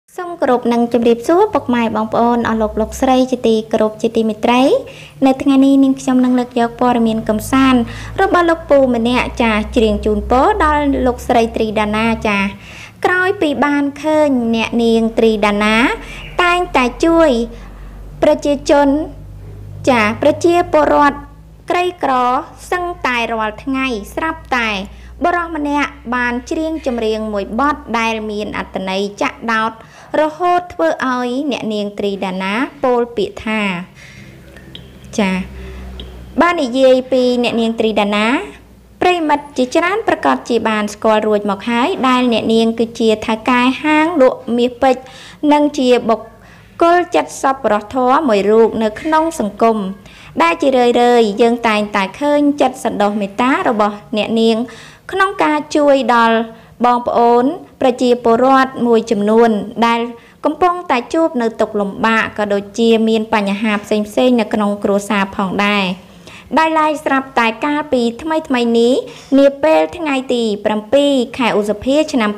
សូមគោរពនឹងជម្រាបសួរពុកម៉ែបងប្អូនអស់លោកស្រីជាទីគោរពជាទីមេត្រីនៅថ្ងៃនេះនាងខ្ញុំនឹងលើកយកព័ត៌មានកំសាន្តរបស់លោកពូម្នាក់ចាច្រៀងជូនពរដល់លោកស្រី Trina Donna ចាក្រោយពីបានឃើញអ្នកនាង Trina Donna តែងតែជួយប្រជាជនចាប្រជាពលរដ្ឋក្រីក្រសឹងតែរាល់ថ្ងៃស្រាប់តែបរិះម្នាក់បានច្រៀងចម្រៀងមួយបទដែលមានអត្ថន័យចាក់ដោតរហូតធ្វើឲ្យអ្នកនាង Trina Donna ពោលពាក្យថាចាបាននិយាយពីអ្នកនាង Trina Donna ប្រិមិត្តជាច្រើនប្រកាសជាបានស្គាល់រួចមកហើយដែលអ្នកនាងគឺជាថៅកែហាងលក់មាសពេជ្រនិងជាបុគ្គលចិត្តសប្បុរសធម៌មួយរូបនៅក្នុងសង្គមដែលជារឿយៗយើងតែងតែឃើញចិត្តសន្តោសមេត្តារបស់អ្នកនាងក្នុងការជួយដល់បងប្អូនប្រជាពលរដ្ឋមួយចំនួនដែលកំពុងតែជួបនៅទុក្ខលំបាកក៏ដូចជាមានបញ្ហាផ្សេងៗនៅក្នុងគ្រួសារផងដែរដោយឡែកស្រាប់តែកាលពីថ្មីនេះនាពេលថ្ងៃទី7ខែឧសភាឆ្នាំ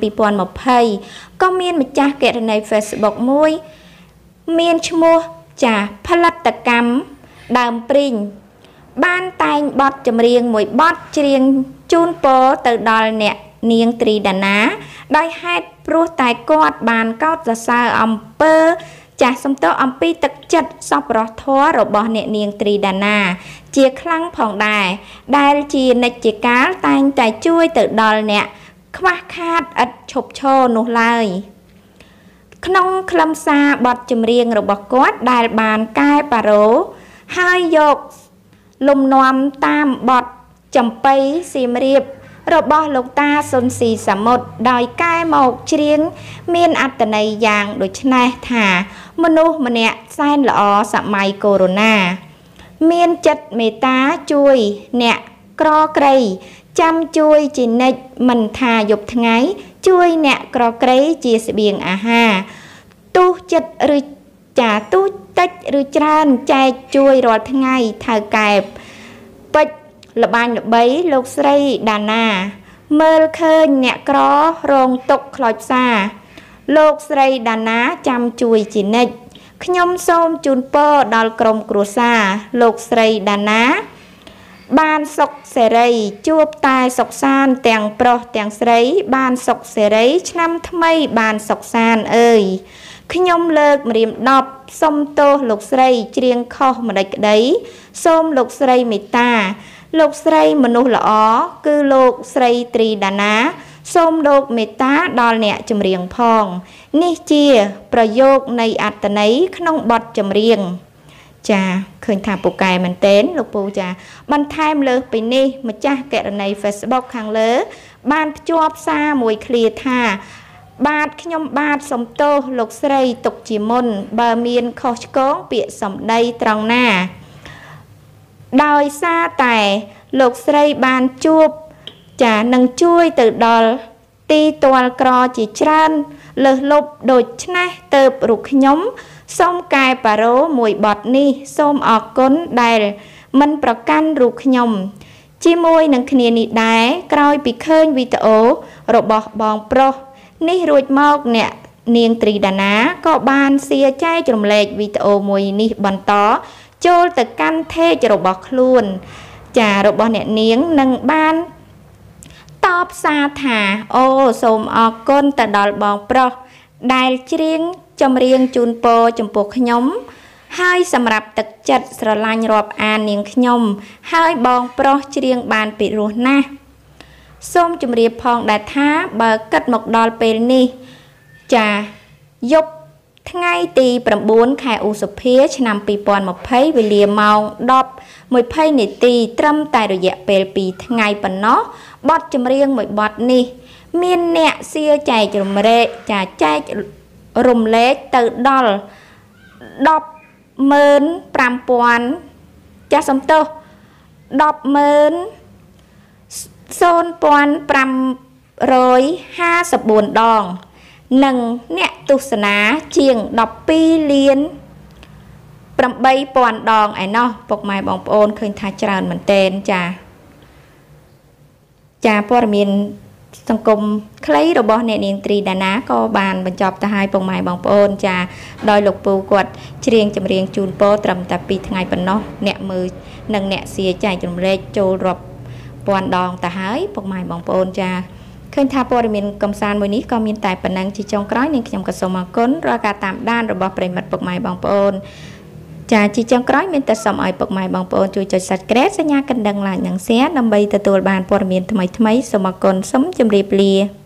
2020ក៏មានម្ចាស់គណនី Facebook មួយមានឈ្មោះចាផលិតកម្មដើមព្រីងបានតែងបទចម្រៀងមួយបទច្រៀងជូនពរទៅដល់អ្នកនាង Trina Donna ដោយហេតុព្រោះតែគាត់បានកោតសរសើរអំពើចាស់សំទោសអំពីទឹកចិត្តសប្បុរសធម៌របស់អ្នកនាង Trina Donna ជាខ្លាំងផងដែរដែលជានិច្ចកាលតែងតែជួយទៅដល់អ្នកខ្វះខាតឥតឈប់ឈរនោះឡើយក្នុងខ្លឹមសារបទចម្រៀងរបស់គាត់ដែលបានកែប៉ារ៉ូហើយយកលំនាំតាមបទចំបៃសៀមរាបរបស់លោកតាសុនស៊ីសាមុតដោយកែមកច្រៀងមានអត្ថន័យយ៉ាងដូចនេះថាមនុស្សម្នាក់សែនល្អសម័យកូវីដ មានចិត្តមេត្តាជួយអ្នកក្រក្រៃចាំជួយជានិច្ចមិនថាយប់ថ្ងៃជួយអ្នកក្រក្រៃជាស្បៀងអាហារទោះចិត្តឬចាទោះតិចឬច្រើនចែកជួយរាល់ថ្ងៃថៅកែពេជ្រលបាញ់ល្បីលោកស្រី Donna មើលឃើញអ្នកក្ររងទុក្ខខ្លោចផ្សាលោកស្រី Donna ចាំជួយជានិច្ចខ្ញុំសូមជូនពរដល់ក្រុមគ្រួសារលោកស្រី Donna បានសុខសេរីជួបតែសុខសាន្តទាំងប្រុសទាំងស្រីបានសុខសេរីឆ្នាំថ្មីបានសុខសាន្តអើយខ្ញុំលើកម្រាម10សុំទោសលោកស្រីច្រៀងខុសម្ដេចក្តីសូមលោកស្រីមេត្តាលោកស្រីមនុស្សល្អគឺលោកស្រី Trina Donna សូមលោកមេត្តាដល់អ្នកចម្រៀងផងនេះជាប្រយោគនៃអត្ថន័យក្នុងបទចម្រៀងចាឃើញថាពូកែមែនទែនលោកពូចាបន្ថែមលើសពីនេះម្ចាស់គណនី Facebook ខាងលើបានភ្ជាប់សារមួយឃ្លាថាបាទខ្ញុំបាទសុំទោសលោកស្រីទុកជាមុនបើមានខុសឆ្គងពាក្យសម្ដីត្រង់ណាដោយសារតែលោកស្រីបានជួបចានឹងជួយទៅដល់ទីទាល់ក្រជាច្រើនលើសលប់ដូច្នេះទៅរូបខ្ញុំសូមកែប៉ារ៉ូមួយបទនេះសូមអរគុណដែលមិនប្រកាន់រូបខ្ញុំជាមួយនឹងគ្នានេះដែរក្រោយពីឃើញវីដេអូរបស់បងប្រុសនេះរួចមកអ្នកនាង Trina Donna ក៏បានសៀចែករំលែកវីដេអូមួយនេះបន្តចូលទៅកាន់เพจរបស់ខ្លួនចារបស់អ្នកនាងនឹងបានតបសារថាអូសូមអរគុណទៅដល់បងប្រុសដែលច្រៀងចម្រៀងជូនពរចំពោះខ្ញុំហើយសម្រាប់ទឹកចិត្តស្រឡាញ់រាប់អាននាងខ្ញុំហើយបងប្រុសច្រៀងបានពិរោះណាស់សូមជម្រាបផងដែរថាបើគិតមកដល់ពេលនេះចាយប់ថ្ងៃទី9ខែឧសភាឆ្នាំ2020វេលាម៉ោង 10:20 នាទីត្រឹមតែរយៈពេល2ថ្ងៃប៉ុណ្ណោះបទចម្រៀងមួយបទនេះមានអ្នកសៀចែករំលែកចាចែករំលែកទៅដល់ 10,500 ចាសំទោស 10,554 ដងនិងអ្នកទស្សនាជាង 12 លាន 8,000 ដងឯណោះពុកម៉ែបងប្អូនឃើញថាច្រើនមែនទែនចាព័ត៌មានសង្គមខ្លីរបស់អ្នកនាងត្រីដាណាក៏បានបញ្ចប់ទៅហើយពុកម៉ែបងប្អូនចាដោយលោកពូគាត់ច្រៀងចម្រៀងជូនពរត្រឹមតែ2ថ្ងៃប៉ុណ្ណោះអ្នកមើលនិងអ្នកសៀចែករំលែកចូលរាប់ពាន់ដងទៅហើយពុកម៉ែបងប្អូនចាឃើញថាព័ត៌មានកំសាន្តមួយនេះក៏មានតែប៉ុណ្ណឹងជាចុងក្រោយនាងខ្ញុំក៏សូមអរគុណរាល់ការតាមដានរបស់ប្រិមិត្តពុកម៉ែបងប្អូនចាជាចុងក្រោយមានតែសូមឲ្យពុកម៉ែបងប្អូនជួយចុច Subscribe សញ្ញាកណ្ដឹង Like និង Share ដើម្បីទទួលបានព័ត៌មានថ្មីៗសូមអរគុណសូមជម្រាបលា